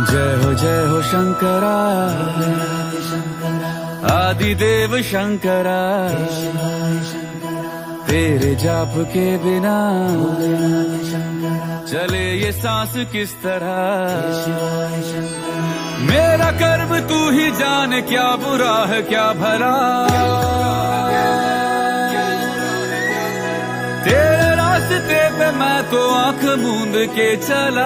जय हो शंकरा, आदिदेव शंकरा, तेरे जाप के बिना चले ये सांस किस तरह। मेरा कर्म तू ही जाने, क्या बुरा है क्या भला। तेरे रास्ते पे मैं तो आंख मूंद के चला,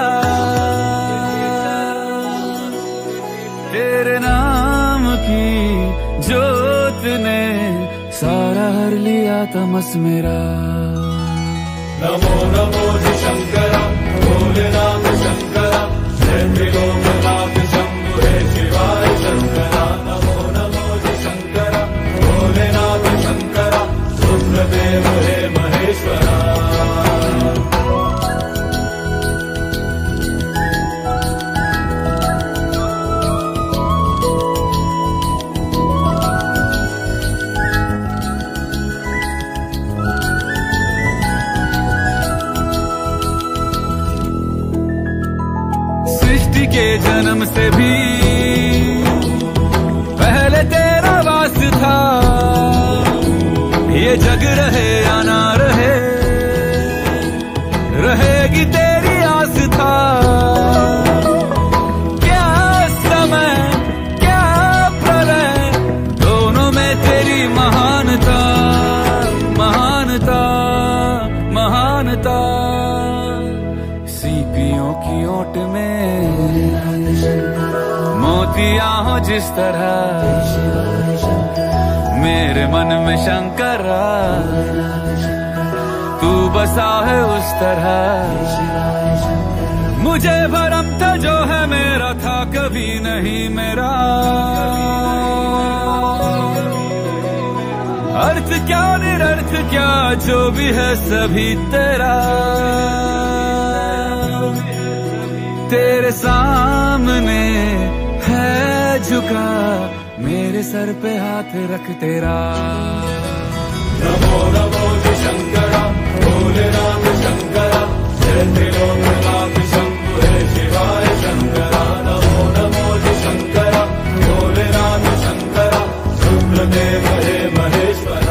तेरे नाम की जोत ने सारा हर लिया तमस मेरा। नमो नमो जी शंकरा, भोलेनाथ शंकरा, जय त्रिलोकनाथ शंभु हे शिवाय शंकरा। नमो नमो जी शंकरा, भोलेनाथ शंकरा, रुद्रदेव हे महेश्वरा। सृष्टि के जन्म से भी पहले तेरा वास था, ये जग रहे या ना रहे, रहेगी तेरी आस था। क्या समय क्या प्रलय, दोनों में तेरी महानता, महानता, महानता। सीपियों की ओट में मोतियां हो जिस तरह, मेरे मन में शंकरा तू बसा है उस तरह। मुझे भरम था जो है मेरा था कभी नहीं मेरा। अर्थ क्या निरर्थ क्या जो भी है सभी तेरा। तेरे सामने है झुका, मेरे सर पे हाथ रख तेरा। नमो नमो जी शंकरा, भोलेनाथ शंकरा, जय त्रिलोकनाथ शंभु हे शिवाय शंकरा। नमो नमो जी शंकरा, भोलेनाथ शंकरा, रुद्रदेव हे महेश्वरा।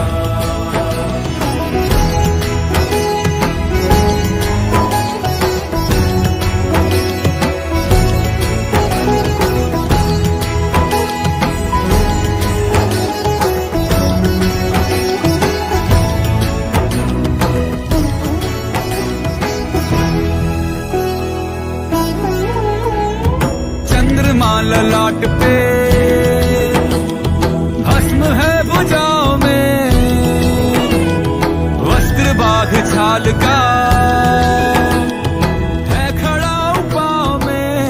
ललाट पे भस्म है भुजाओं में, वस्त्र बाघ छाल का है खड़ा पाँव में।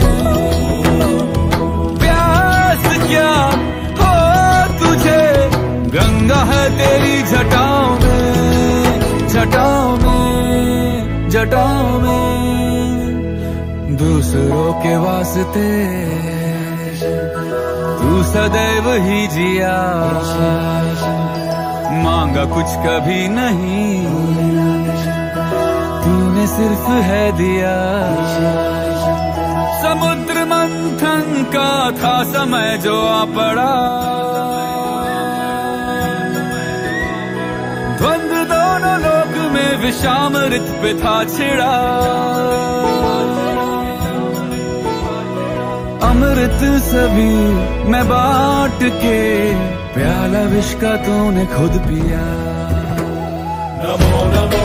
प्यास क्या हो तुझे, गंगा है तेरी जटाओं में, जटाओं में, जटाओं में। दूसरों के वास्ते तू सदैव ही जिया, मांगा कुछ कभी नहीं, तूने सिर्फ है दिया। समुद्र मंथन का था समय जो आ पड़ा, द्वंद्व दोनों लोक में विषामृत पे था छिड़ा। अमृत सभी मैं बांट के, प्याला विष का तूने खुद पिया। नमो नमो